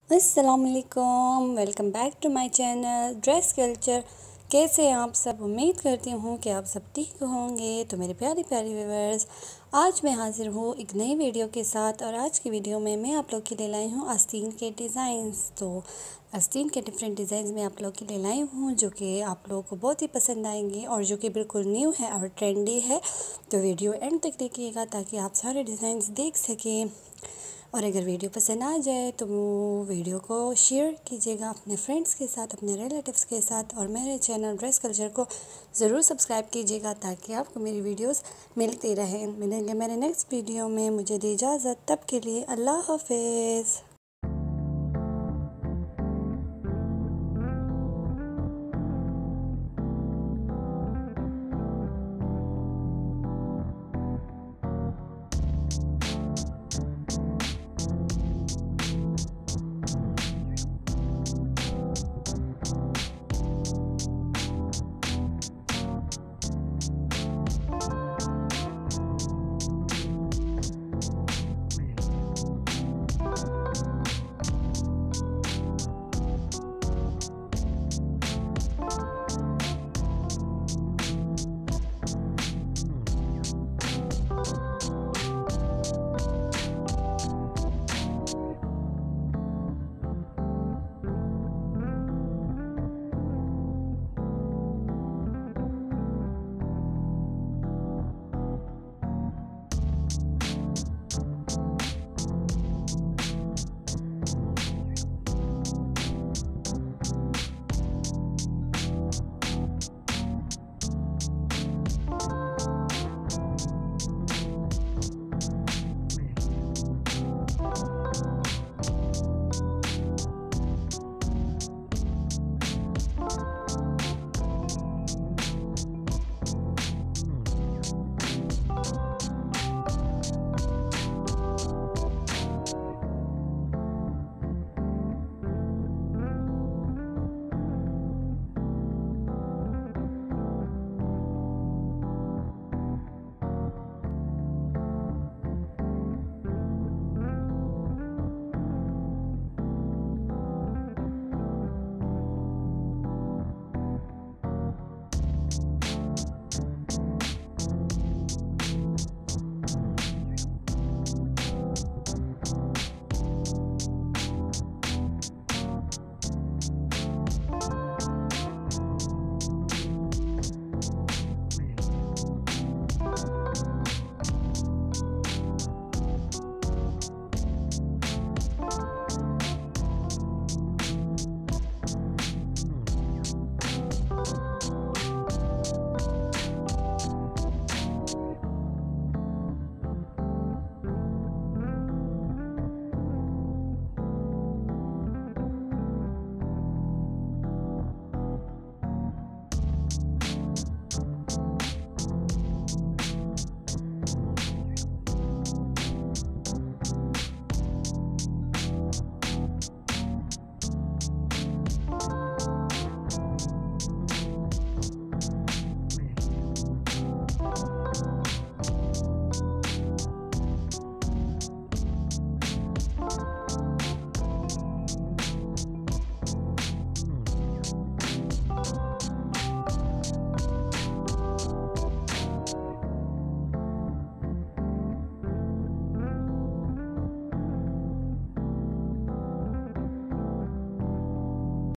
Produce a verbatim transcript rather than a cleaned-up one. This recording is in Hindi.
अस्सलामुअलैकुम, welcome back to my channel dress culture. कैसे हैं आप सब? उम्मीद करती हूँ कि आप सब ठीक होंगे। तो मेरे प्यारे प्यारे व्यूअर्स, आज मैं हाज़िर हूँ एक नई वीडियो के साथ। और आज की वीडियो में मैं आप लोग के लिए लाई हूँ आस्तीन के डिज़ाइंस। तो आस्तीन के डिफरेंट डिज़ाइंस मैं आप लोग के लिए लाई हूँ जो कि आप लोगों को बहुत ही पसंद आएंगे और जो कि बिल्कुल न्यू है और ट्रेंडी है। तो वीडियो एंड तक देखिएगा ताकि आप सारे डिज़ाइंस देख सकें। और अगर वीडियो पसंद आ जाए तो वो वीडियो को शेयर कीजिएगा अपने फ्रेंड्स के साथ, अपने रिलेटिव्स के साथ। और मेरे चैनल ड्रेस कल्चर को ज़रूर सब्सक्राइब कीजिएगा ताकि आपको मेरी वीडियोस मिलती रहें। मिलेंगे मेरे नेक्स्ट वीडियो में। मुझे दी इजाज़त, तब के लिए अल्लाह हाफ़िज़।